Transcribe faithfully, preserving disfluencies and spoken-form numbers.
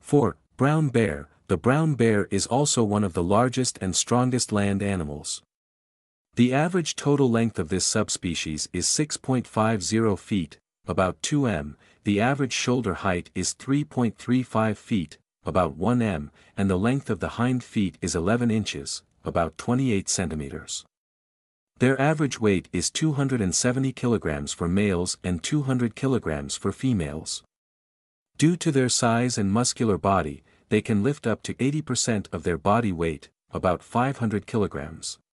four. Brown bear. The brown bear is also one of the largest and strongest land animals. The average total length of this subspecies is six point five zero feet, about two meters, the average shoulder height is three point three five feet, about one meter, and the length of the hind feet is eleven inches, about twenty-eight centimeters. Their average weight is two hundred seventy kilograms for males and two hundred kilograms for females. Due to their size and muscular body, they can lift up to eighty percent of their body weight, about five hundred kilograms.